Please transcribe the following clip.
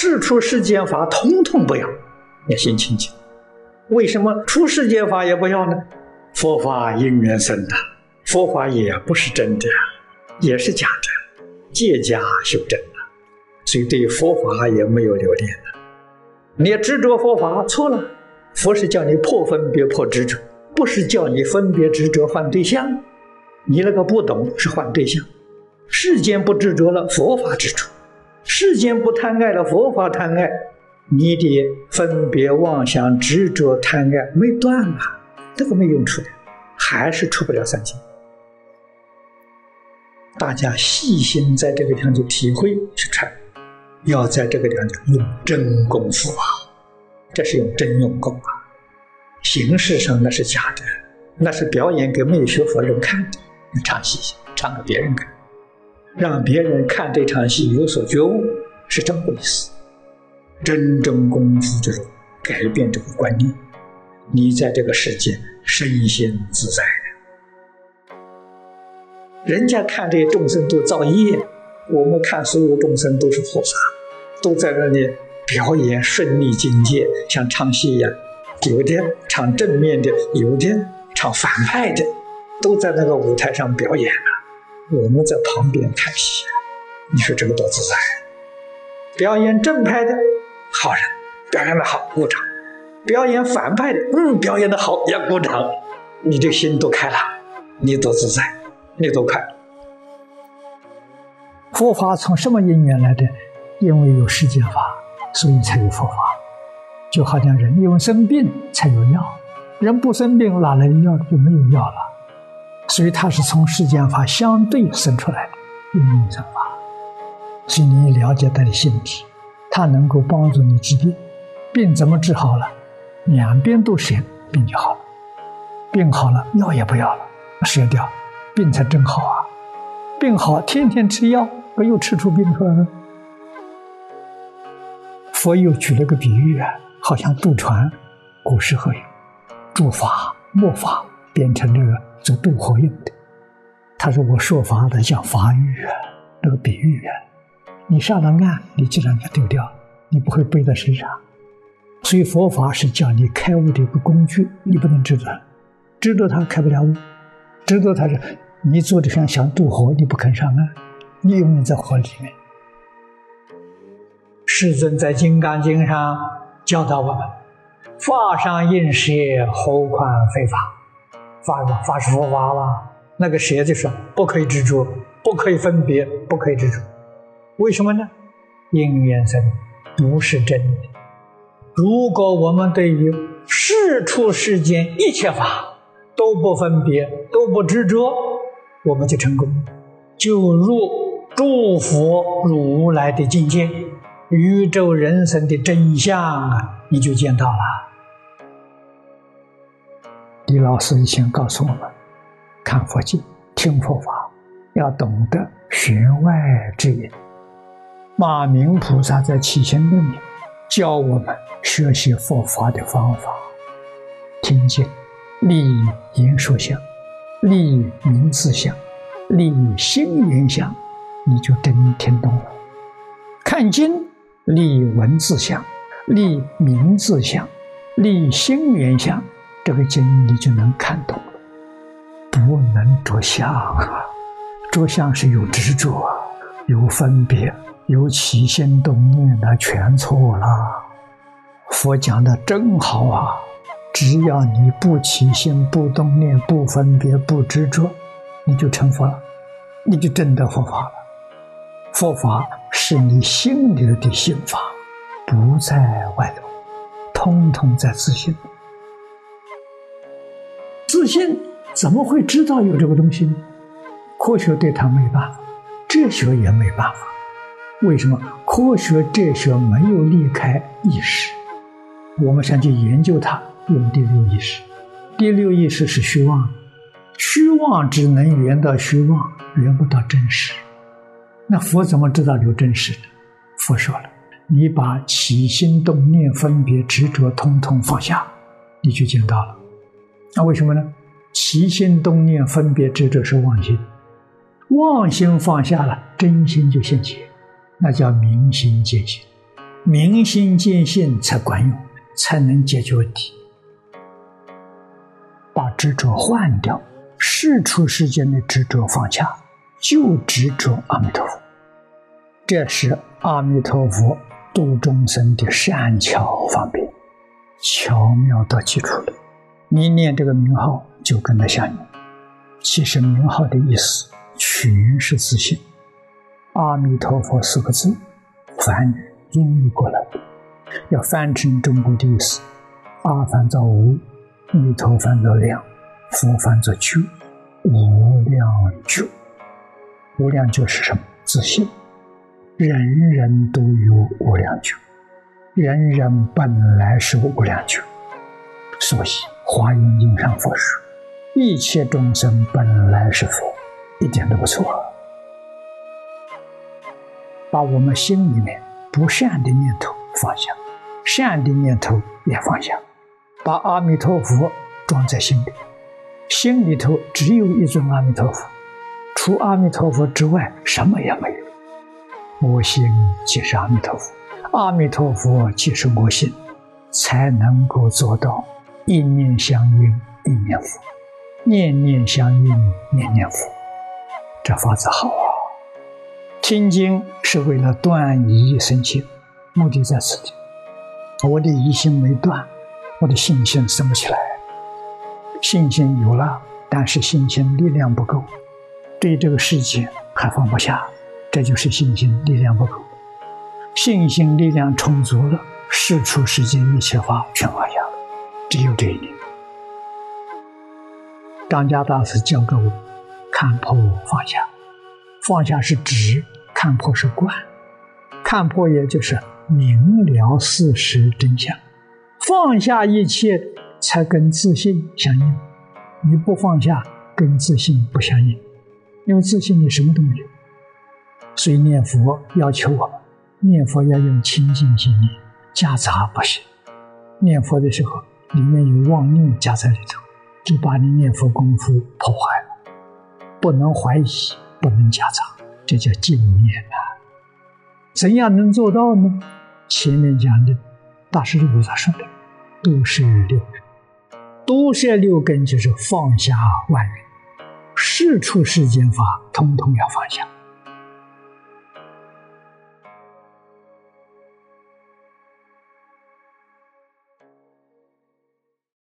事出世间法统统不要，要心清净。为什么出世间法也不要呢？佛法因缘生的，佛法也不是真的，也是假的，借假修真的，所以对佛法也没有留恋的。你执着佛法错了，佛是叫你破分别破执着，不是叫你分别执着换对象。你那个不懂是换对象，世间不执着了，佛法执着；世间不贪爱了，佛法贪爱。你的分别妄想执着贪爱没断啊，这个没用处的，还是出不了三界。大家细心在这个地方去体会去揣，要在这个地方用真功夫啊，这是用真用功啊。形式上那是假的，那是表演给没有学佛人看的，你唱戏唱给别人看，让别人看这场戏有所觉悟，是这么回事。真正功夫就是改变这个观念，你在这个世界身心自在的。人家看这些众生都造业，我们看所有众生都是菩萨，都在那里表演顺利境界，像唱戏一样，有的唱正面的，有的唱反派的，都在那个舞台上表演了，我们在旁边看戏，你说这个多自在。表演正派的好人，表演的好，鼓掌；表演反派的，表演的好，也鼓掌。你这心都开了，你多自在，你多快乐。佛法从什么因缘来的？因为有世间法，所以才有佛法。就好像人因为生病才有药，人不生病哪来的药？就没有药了。所以它是从世间法相对生出来的因缘生法。所以你了解它的性质，它能够帮助你治病。病怎么治好了？两边都舍，病就好了。病好了，药也不要了，舍掉，病才真好啊。病好，天天吃药，不又吃出病出来了？佛又举了个比喻啊，好像渡船，古时候有铸筏、木筏，变成这个做渡河用的。他说我说法的像筏喻啊，那个比喻啊，你上了岸，你就让它丢掉，你不会背在身上。所以佛法是叫你开悟的一个工具，你不能执着它，执着它开不了悟。执着它是你做的像渡河，你不肯上岸，你永远在河里面。世尊在《金刚经》上教导我们：法上应舍，何况非法？法是佛法吗？那个舍就是不可以执着，不可以分别，不可以执着。为什么呢？因缘生，不是真的。如果我们对于世出世间一切法都不分别，都不执着，我们就成功，就入诸佛如来的境界，宇宙人生的真相啊，你就见到了。李老师以前告诉我们，看佛经、听佛法，要懂得弦外之音。马明菩萨在《起心论》里教我们学习佛法的方法：听经，立言说相，立名字相，立心缘相，你就真听懂了。看经，立文字相，立名字相，立心缘相，这个经你就能看懂了。不能着相啊，着相是有执着啊，有分别，有起心动念，那全错了。佛讲的真好啊，只要你不起心，不动念，不分别，不执着，你就成佛了，你就真得佛法了。佛法是你心里的心法，不在外头，通通在自信。自信怎么会知道有这个东西呢？科学对它没办法，哲学也没办法。为什么？科学哲学没有离开意识，我们想去研究它，用第六意识。第六意识是虚妄，虚妄只能圆到虚妄，圆不到真实。那佛怎么知道有真实的？佛说了，你把起心动念分别执着统统放下，你就见到了。那为什么呢？起心动念分别执着是妄心，妄心放下了，真心就现前，那叫明心见性。 明心见性才管用，才能解决问题。把执着换掉，世出世间的执着放下，就执着阿弥陀佛。这是阿弥陀佛度众生的善巧方便，巧妙到基础了。你念这个名号就跟它相应。其实名号的意思全是自信。阿弥陀佛4个字，梵语音译过来，要翻成中国的意思：阿翻作无，弥陀翻作量，佛翻作觉，无量觉。无量觉是什么？自信。人人都有无量觉，人人本来是无量觉。所以华严经上佛说，一切众生本来是佛，一点都不错。把我们心里面不善的念头放下，善的念头也放下，把阿弥陀佛装在心里，心里头只有一尊阿弥陀佛，除阿弥陀佛之外什么也没有。我心即是阿弥陀佛，阿弥陀佛即是我心，才能够做到一念相应一念佛，念念相应念念佛。这法子好啊！听经是为了断疑生信，目的在此地。我的疑心没断，我的信心生不起来。信心有了，但是信心力量不够，对这个世界还放不下，这就是信心力量不够。信心力量充足了，世出世间一切法全放下了，只有这一点。张家大师教给我看破放下，放下是执，看破是观。看破也就是明了事实真相，放下一切才跟自信相应。你不放下，跟自信不相应，因为自信你什么都没有。所以念佛要求我们念佛要用清净心念，夹杂不行。念佛的时候里面有妄念夹在里头，就把你念佛功夫破坏了。不能怀疑，不能夹杂，这叫净念啊。怎样能做到呢？前面讲的大师菩萨说的都是六根，都是六根就是放下万缘，世出世间法通通要放下。